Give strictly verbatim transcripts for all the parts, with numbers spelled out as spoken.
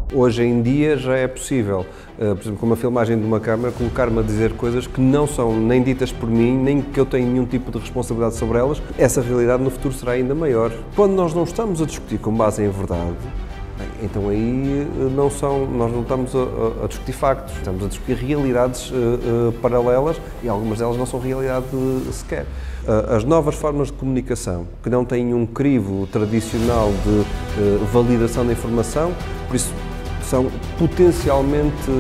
Hoje em dia já é possível, uh, por exemplo, com uma filmagem de uma câmara, colocar-me a dizer coisas que não são nem ditas por mim, nem que eu tenha nenhum tipo de responsabilidade sobre elas. Essa realidade no futuro será ainda maior. Quando nós não estamos a discutir com base em verdade, então aí não são, nós não estamos a, a discutir factos, estamos a discutir realidades uh, uh, paralelas e algumas delas não são realidade uh, sequer. Uh, as novas formas de comunicação, que não têm um crivo tradicional de uh, validação da informação, por isso são potencialmente uh,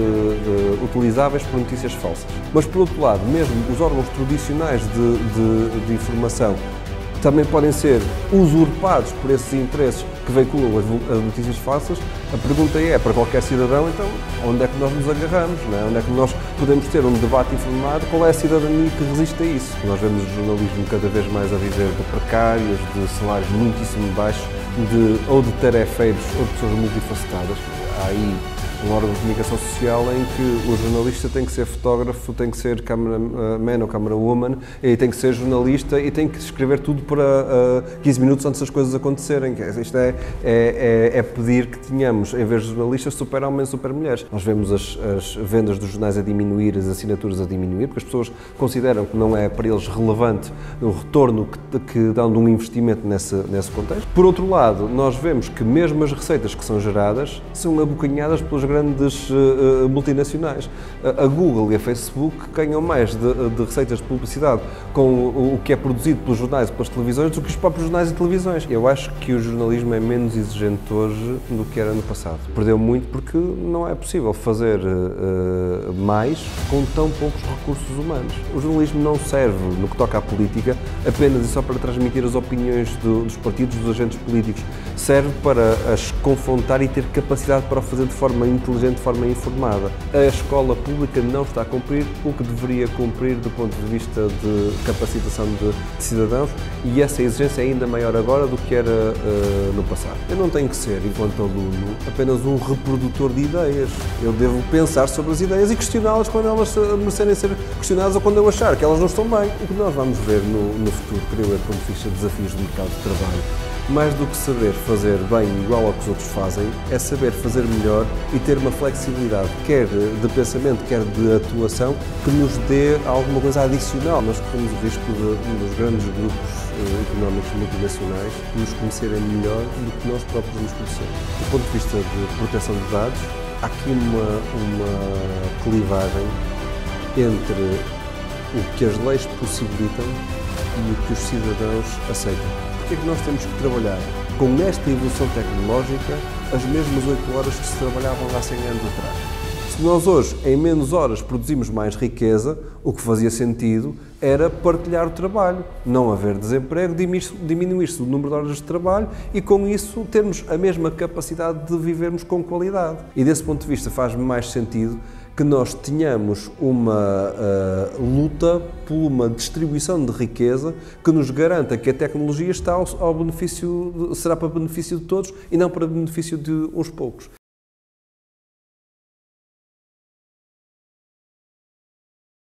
uh, utilizáveis por notícias falsas. Mas, por outro lado, mesmo os órgãos tradicionais de, de, de informação também podem ser usurpados por esses interesses que veiculam as notícias falsas. A pergunta é, para qualquer cidadão, então, onde é que nós nos agarramos? Não é? Onde é que nós podemos ter um debate informado? Qual é a cidadania que resiste a isso? Nós vemos o jornalismo cada vez mais a viver de precários, de salários muitíssimo baixos, de, ou de tarefeiros, ou de pessoas multifacetadas. Há aí um órgão de comunicação social em que o jornalista tem que ser fotógrafo, tem que ser cameraman ou camerawoman, e tem que ser jornalista e tem que escrever tudo para uh, quinze minutos antes das coisas acontecerem. Isto é, é, é, é pedir que tenhamos, em vez de jornalistas, super-homens e super-mulheres. Nós vemos as, as vendas dos jornais a diminuir, as assinaturas a diminuir, porque as pessoas consideram que não é para eles relevante o retorno que, que dão de um investimento nesse, nesse contexto. Por outro lado, nós vemos que mesmo as receitas que são geradas são abocanhadas pelos grandes uh, multinacionais. A Google e a Facebook ganham mais de, de receitas de publicidade com o, o que é produzido pelos jornais e pelas televisões do que os próprios jornais e televisões. Eu acho que o jornalismo é menos exigente hoje do que era no passado. Perdeu muito porque não é possível fazer uh, mais com tão poucos recursos humanos. O jornalismo não serve, no que toca à política, apenas e só para transmitir as opiniões do, dos partidos, dos agentes políticos. Serve para as confrontar e ter capacidade para o fazer de forma inteligente, de forma informada. A escola pública não está a cumprir o que deveria cumprir do ponto de vista de capacitação de cidadãos e essa exigência é ainda maior agora do que era uh, no passado. Eu não tenho que ser, enquanto aluno, apenas um reprodutor de ideias. Eu devo pensar sobre as ideias e questioná-las quando elas merecerem ser questionadas ou quando eu achar que elas não estão bem. O que nós vamos ver no, no futuro, creio eu, do ponto de vista de desafios do mercado de trabalho, mais do que saber fazer bem igual ao que os outros fazem, é saber fazer melhor e ter uma flexibilidade, quer de pensamento, quer de atuação, que nos dê alguma coisa adicional. Nós corremos o risco de, dos grandes grupos eh, económicos multinacionais nos conhecerem melhor do que nós próprios nos conhecemos. Do ponto de vista de proteção de dados, há aqui uma, uma clivagem entre o que as leis possibilitam e o que os cidadãos aceitam. Porque é que nós temos que trabalhar com esta evolução tecnológica as mesmas oito horas que se trabalhavam há cem anos atrás? Se nós hoje, em menos horas, produzimos mais riqueza, o que fazia sentido era partilhar o trabalho, não haver desemprego, diminuir-se o número de horas de trabalho e, com isso, termos a mesma capacidade de vivermos com qualidade. E, desse ponto de vista, faz mais sentido que nós tenhamos uma uh, luta por uma distribuição de riqueza que nos garanta que a tecnologia está ao, ao benefício, será para benefício de todos e não para benefício de uns poucos.